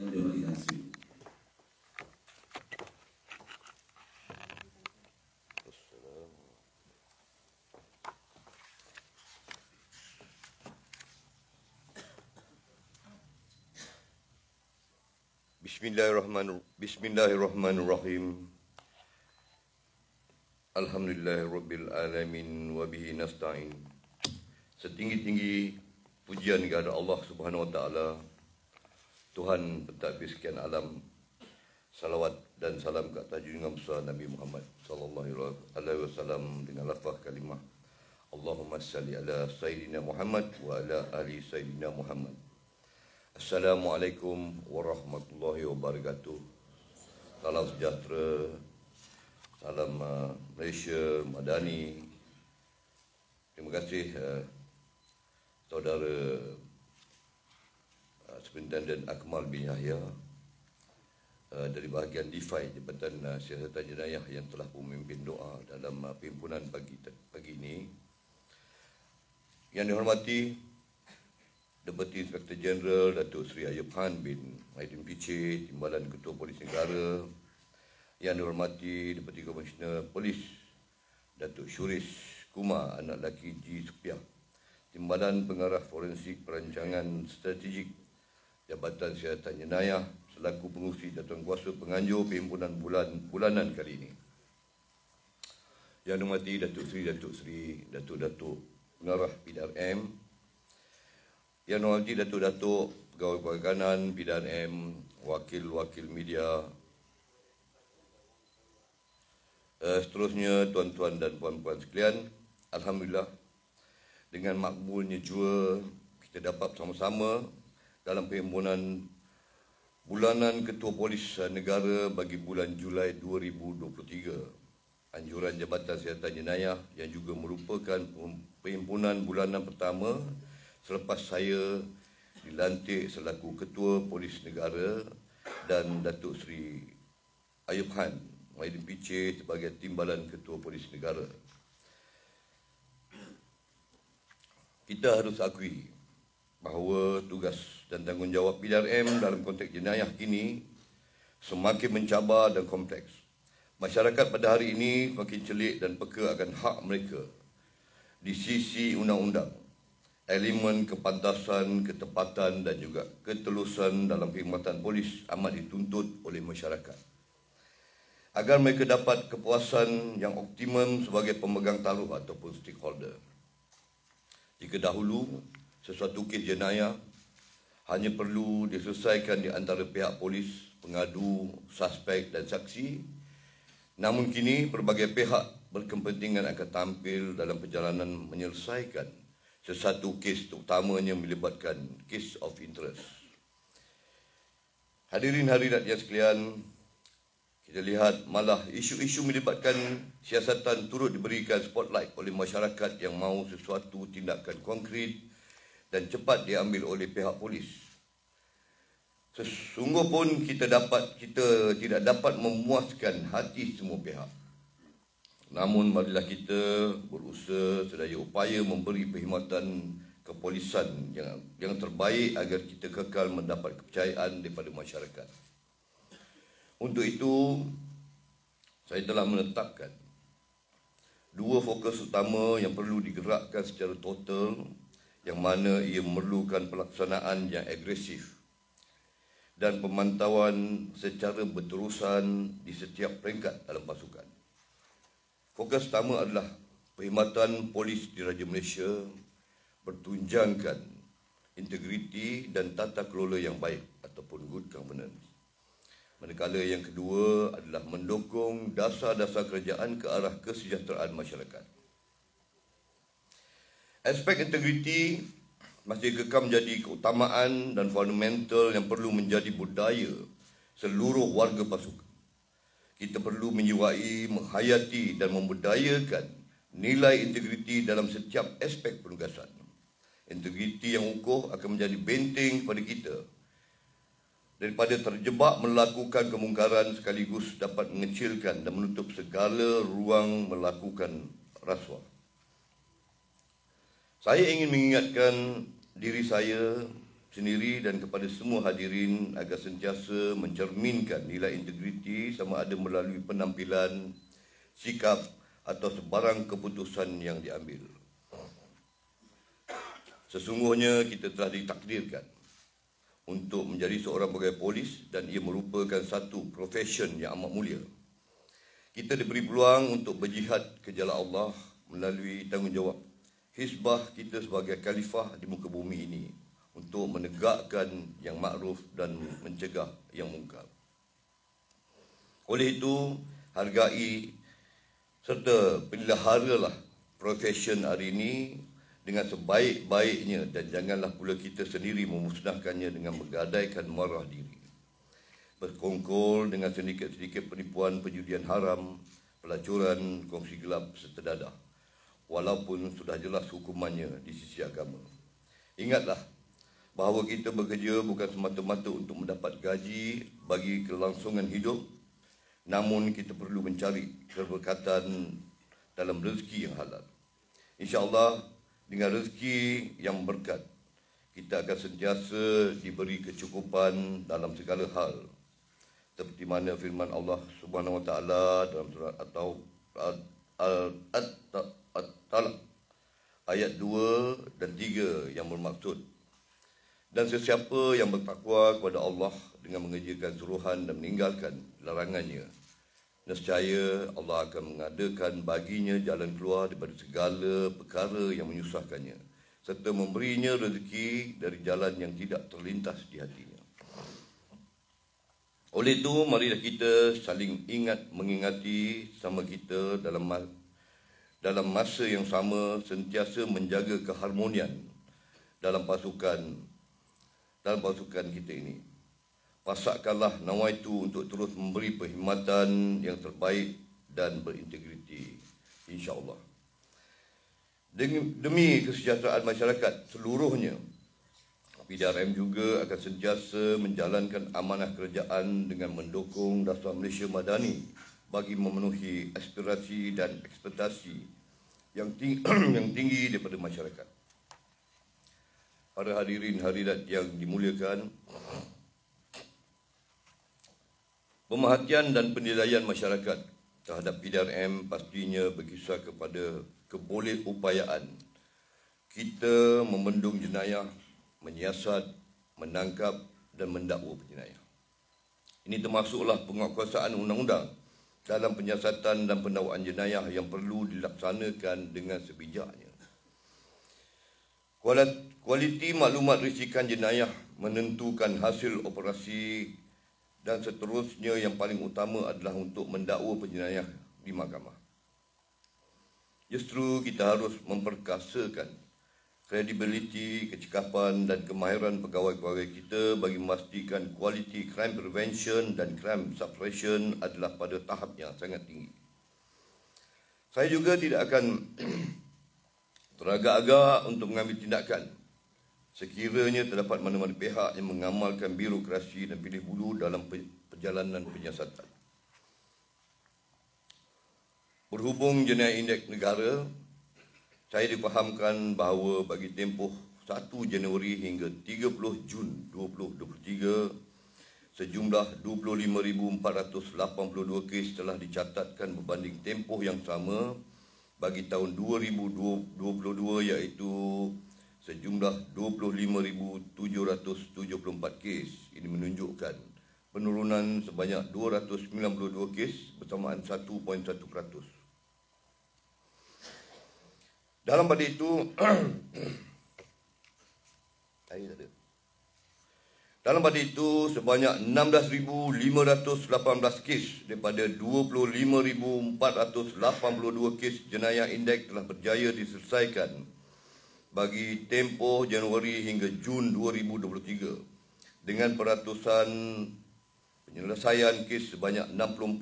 Dewan Nasri. Bismillahirrahmanirrahim. Alhamdulillahirabbil alamin wa bihi nasta'in. Setinggi-tinggi pujian kepada Allah Subhanahu wa taala, Tuhan pentadbir sekian alam. Salawat dan salam ke atas junjungan besar Nabi Muhammad sallallahu alaihi wasallam dengan lafaz kalimah Allahumma salli ala sayyidina Muhammad wa ala ali sayyidina Muhammad. Assalamualaikum warahmatullahi wabarakatuh. Salam sejahtera, salam Malaysia Madani. Terima kasih Saudara Superintendent Akmal bin Yahya dari bahagian DeFi Jabatan Siasatan Jenayah yang telah memimpin doa dalam perhimpunan pagi ini. Yang dihormati Deputi Inspektor Jeneral Datuk Seri Ayub Khan bin Aidin Piche, Timbalan Ketua Polis Negara. Yang dihormati Deputi Komisioner Polis Datuk Syuris Kumar, anak lelaki G. Supiah, Timbalan Pengarah Forensik Perancangan Strategik Jabatan Siasatan Jenayah selaku pengurusi jawatankuasa penganjur perhimpunan bulanan kali ini. Yang dihormati Datuk Seri, Datuk Pengarah PDRM. Yang dihormati Datuk Pegawai Perikanan PDRM, wakil-wakil media. Seterusnya, tuan-tuan dan puan-puan sekalian, alhamdulillah dengan makbulnya jua kita dapat sama-sama dalam perhimpunan bulanan Ketua Polis Negara bagi bulan Julai 2023. Anjuran Jabatan Siasatan Jenayah yang juga merupakan perhimpunan bulanan pertama selepas saya dilantik selaku Ketua Polis Negara dan Datuk Seri Ayub Khan Aidin Piche sebagai Timbalan Ketua Polis Negara. Kita harus akui bahawa tugas dan tanggungjawab PDRM dalam konteks jenayah kini semakin mencabar dan kompleks. Masyarakat pada hari ini makin celik dan peka akan hak mereka di sisi undang-undang. Elemen kepantasan, ketepatan dan juga ketelusan dalam perkhidmatan polis amat dituntut oleh masyarakat. Agar mereka dapat kepuasan yang optimum sebagai pemegang taruh ataupun stakeholder. Jika dahulu sesuatu kes jenayah hanya perlu diselesaikan di antara pihak polis, pengadu, suspek dan saksi, namun kini pelbagai pihak berkepentingan akan tampil dalam perjalanan menyelesaikan sesuatu kes, terutamanya melibatkan case of interest. Hadirin-hadirat yang sekalian, kita lihat malah isu-isu melibatkan siasatan turut diberikan spotlight oleh masyarakat yang mahu sesuatu tindakan konkret dan cepat diambil oleh pihak polis. Sesungguh pun kita tidak dapat memuaskan hati semua pihak. Namun marilah kita berusaha sedaya upaya memberi perkhidmatan kepolisan yang terbaik agar kita kekal mendapat kepercayaan daripada masyarakat. Untuk itu, saya telah menetapkan dua fokus utama yang perlu digerakkan secara total, yang mana ia memerlukan pelaksanaan yang agresif dan pemantauan secara berterusan di setiap peringkat dalam pasukan. Fokus utama adalah perkhidmatan polis di Raja Malaysia bertunjangkan integriti dan tata kelola yang baik ataupun good governance. Manakala yang kedua adalah mendukung dasar-dasar kerajaan ke arah kesejahteraan masyarakat. Aspek integriti masih kekal menjadi keutamaan dan fundamental yang perlu menjadi budaya seluruh warga pasukan. Kita perlu menjiwai, menghayati dan membudayakan nilai integriti dalam setiap aspek penugasan. Integriti yang ukuh akan menjadi benteng pada kita daripada terjebak melakukan kemungkaran, sekaligus dapat mengecilkan dan menutup segala ruang melakukan rasuah. Saya ingin mengingatkan diri saya sendiri dan kepada semua hadirin agar sentiasa mencerminkan nilai integriti sama ada melalui penampilan, sikap atau sebarang keputusan yang diambil. Sesungguhnya kita telah ditakdirkan untuk menjadi seorang pegawai polis dan ia merupakan satu profession yang amat mulia. Kita diberi peluang untuk berjihad ke jalan Allah melalui tanggungjawab hisbah kita sebagai khalifah di muka bumi ini untuk menegakkan yang makruf dan mencegah yang mungkar. Oleh itu, hargai serta peliharalah profession hari ini dengan sebaik-baiknya dan janganlah pula kita sendiri memusnahkannya dengan menggadaikan marah diri. Berkongkol dengan sedikit-sedikit penipuan perjudian haram, pelacuran, kongsi gelap serta dadah, walaupun sudah jelas hukumannya di sisi agama. Ingatlah bahawa kita bekerja bukan semata-mata untuk mendapat gaji bagi kelangsungan hidup, namun kita perlu mencari keberkatan dalam rezeki yang halal. InsyaAllah dengan rezeki yang berkat, kita akan sentiasa diberi kecukupan dalam segala hal. Seperti mana firman Allah Subhanahu Wa Taala dalam surat At-Talaq ayat 2 dan 3 yang bermaksud, dan sesiapa yang bertakwa kepada Allah dengan mengerjakan suruhan dan meninggalkan larangannya, nescaya Allah akan mengadakan baginya jalan keluar daripada segala perkara yang menyusahkannya, serta memberinya rezeki dari jalan yang tidak terlintas di hatinya. Oleh itu, marilah kita saling ingat mengingati sama kita dalam masa yang sama sentiasa menjaga keharmonian dalam pasukan kita ini. Pasakkanlah nawaitu untuk terus memberi perkhidmatan yang terbaik dan berintegriti, insya-Allah. Demi kesejahteraan masyarakat seluruhnya, PDRM juga akan sentiasa menjalankan amanah kerajaan dengan mendukung Dasar Malaysia Madani bagi memenuhi aspirasi dan ekspektasi yang tinggi daripada masyarakat. Para hadirin hadirat yang dimuliakan, pemerhatian dan penilaian masyarakat terhadap PDRM pastinya berkisar kepada kebolehupayaan kita membendung jenayah, menyiasat, menangkap dan mendakwa penjenayah. Ini termasuklah penguatkuasaan undang-undang dalam penyiasatan dan pendakwaan jenayah yang perlu dilaksanakan dengan sebijaknya. Kualiti maklumat risikan jenayah menentukan hasil operasi dan seterusnya yang paling utama adalah untuk mendakwa penjenayah di mahkamah. Justru kita harus memperkasakan kredibiliti, kecekapan dan kemahiran pegawai-pegawai kita bagi memastikan kualiti crime prevention dan crime suppression adalah pada tahap yang sangat tinggi. Saya juga tidak akan teragak-agak untuk mengambil tindakan sekiranya terdapat mana-mana pihak yang mengamalkan birokrasi dan pilih bulu dalam perjalanan penyiasatan. Berhubung jenayah indeks negara, saya difahamkan bahawa bagi tempoh 1 Januari hingga 30 Jun 2023, sejumlah 25,482 kes telah dicatatkan berbanding tempoh yang sama bagi tahun 2022, iaitu sejumlah 25,774 kes. Ini menunjukkan penurunan sebanyak 292 kes bersamaan 1.1%. Dalam pada itu sebanyak 16,518 kes daripada 25,482 kes jenayah indeks telah berjaya diselesaikan bagi tempoh Januari hingga Jun 2023 dengan peratusan penyelesaian kes sebanyak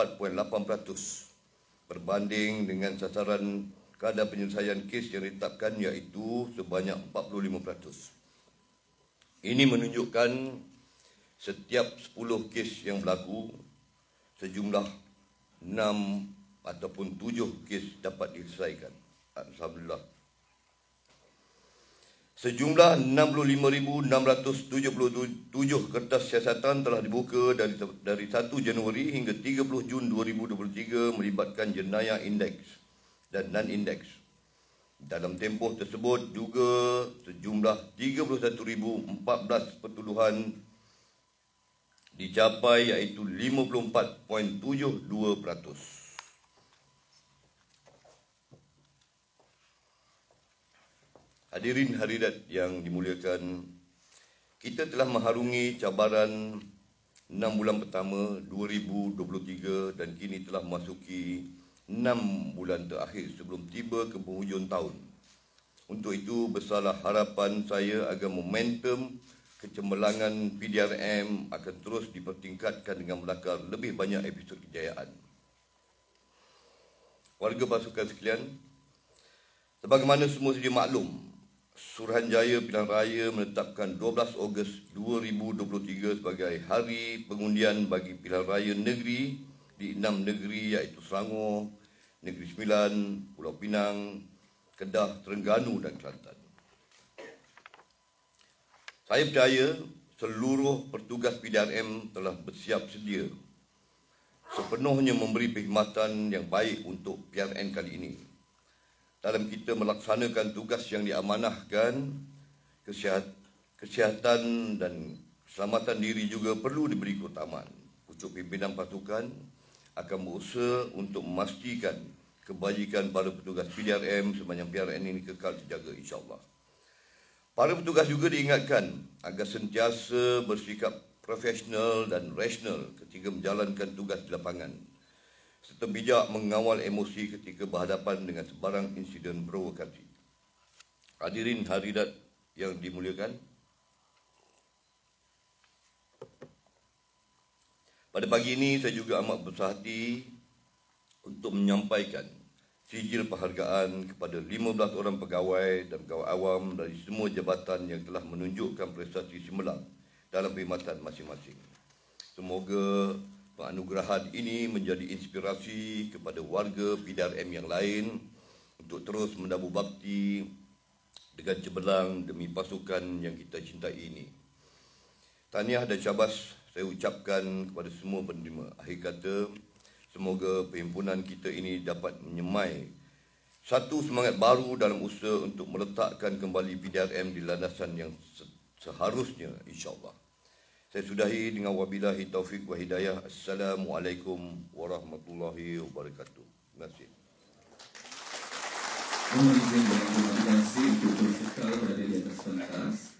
64.8% berbanding dengan sasaran kadar penyelesaian kes yang ditetapkan iaitu sebanyak 45%. Ini menunjukkan setiap 10 kes yang berlaku, sejumlah 6 ataupun 7 kes dapat diselesaikan. Alhamdulillah. Sejumlah 65,677 kertas siasatan telah dibuka dari 1 Januari hingga 30 Jun 2023 melibatkan jenayah indeks dan non-indeks. Dalam tempoh tersebut juga sejumlah 31,014 pertuduhan dicapai iaitu 54.72%. Hadirin hadirat yang dimuliakan, kita telah mengharungi cabaran 6 bulan pertama 2023 dan kini telah memasuki 6 bulan terakhir sebelum tiba ke penghujung tahun. Untuk itu, besarlah harapan saya agar momentum kecemerlangan PDRM akan terus dipertingkatkan dengan melakar lebih banyak episod kejayaan. Warga pasukan sekalian, sebagaimana semua sedia maklum, Suruhanjaya Pilihan Raya menetapkan 12 Ogos 2023 sebagai hari pengundian bagi pilihan raya negeri di 6 negeri iaitu Selangor, Negeri Sembilan, Pulau Pinang, Kedah, Terengganu dan Kelantan. Saya percaya seluruh petugas PDRM telah bersiap sedia sepenuhnya memberi perkhidmatan yang baik untuk PRN kali ini. Dalam kita melaksanakan tugas yang diamanahkan, kesihatan dan keselamatan diri juga perlu diberi keutamaan. Pucuk pimpinan pasukan akan berusaha untuk memastikan kebajikan para petugas PDRM sepanjang PRN ini kekal terjaga insya-Allah. Para petugas juga diingatkan agar sentiasa bersikap profesional dan rasional ketika menjalankan tugas di lapangan, serta bijak mengawal emosi ketika berhadapan dengan sebarang insiden provokasi. Hadirin hadirat yang dimuliakan, pada pagi ini saya juga amat besar hati untuk menyampaikan sijil penghargaan kepada 15 orang pegawai dan pegawai awam dari semua jabatan yang telah menunjukkan prestasi cemerlang dalam perkhidmatan masing-masing. Semoga penganugerahan ini menjadi inspirasi kepada warga PDRM yang lain untuk terus menabur bakti dengan cemerlang demi pasukan yang kita cintai ini. Tahniah dan syabas saya ucapkan kepada semua penerima. Akhir kata, semoga perhimpunan kita ini dapat menyemai satu semangat baru dalam usaha untuk meletakkan kembali PDRM di landasan yang seharusnya insya-Allah. Saya sudahi dengan wabillahi taufik wa hidayah. Assalamualaikum warahmatullahi wabarakatuh. Terima kasih. Mohon izin dan terima kasih untuk bersekal berada di atas pentas.